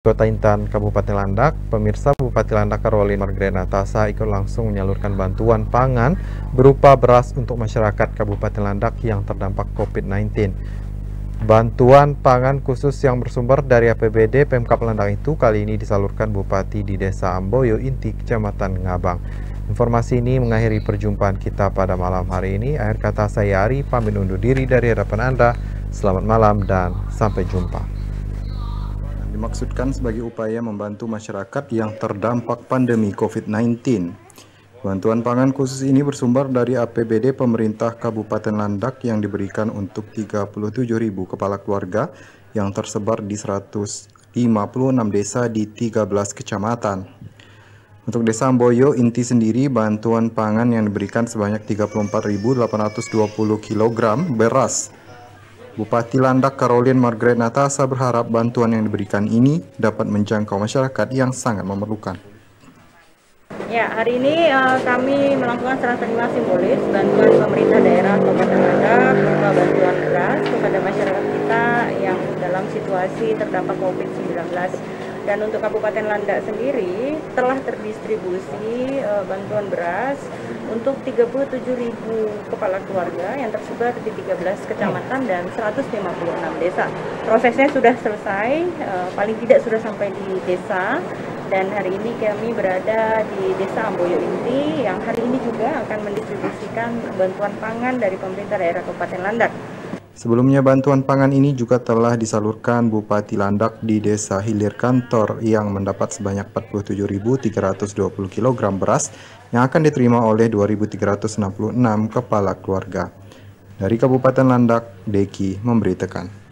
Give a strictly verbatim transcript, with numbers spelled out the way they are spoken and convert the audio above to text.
Kota Intan, Kabupaten Landak, pemirsa Bupati Landak Caroline Margaret Natasa ikut langsung menyalurkan bantuan pangan berupa beras untuk masyarakat Kabupaten Landak yang terdampak COVID sembilan belas. Bantuan pangan khusus yang bersumber dari A P B D Pemkab Landak itu kali ini disalurkan Bupati di Desa Amboyo Inti, Kecamatan Ngabang. Informasi ini mengakhiri perjumpaan kita pada malam hari ini. Akhir kata saya Ari, pamit undur diri dari hadapan Anda. Selamat malam dan sampai jumpa. Dimaksudkan sebagai upaya membantu masyarakat yang terdampak pandemi COVID sembilan belas. Bantuan pangan khusus ini bersumber dari A P B D pemerintah Kabupaten Landak yang diberikan untuk tiga puluh tujuh ribu kepala keluarga yang tersebar di seratus lima puluh enam desa di tiga belas kecamatan. Untuk Desa Amboyo Inti sendiri, bantuan pangan yang diberikan sebanyak tiga puluh empat ribu delapan ratus dua puluh kilogram beras. Bupati Landak Caroline Margaret Natasa berharap bantuan yang diberikan ini dapat menjangkau masyarakat yang sangat memerlukan. Ya, hari ini uh, kami melakukan serah terima simbolis bantuan pemerintah daerah Kabupaten Landak berupa bantuan beras kepada masyarakat kita yang dalam situasi terdampak COVID sembilan belas. Dan untuk Kabupaten Landak sendiri telah terdistribusi uh, bantuan beras untuk tiga puluh tujuh ribu kepala keluarga yang tersebar di tiga belas kecamatan dan seratus lima puluh enam desa. Prosesnya sudah selesai, uh, paling tidak sudah sampai di desa. Dan hari ini kami berada di Desa Amboyo Inti yang hari ini juga akan mendistribusikan bantuan pangan dari pemerintah daerah Kabupaten Landak. Sebelumnya bantuan pangan ini juga telah disalurkan Bupati Landak di Desa Hilir Kantor yang mendapat sebanyak empat puluh tujuh ribu tiga ratus dua puluh kilogram beras yang akan diterima oleh dua ribu tiga ratus enam puluh enam kepala keluarga. Dari Kabupaten Landak, Deki memberitakan.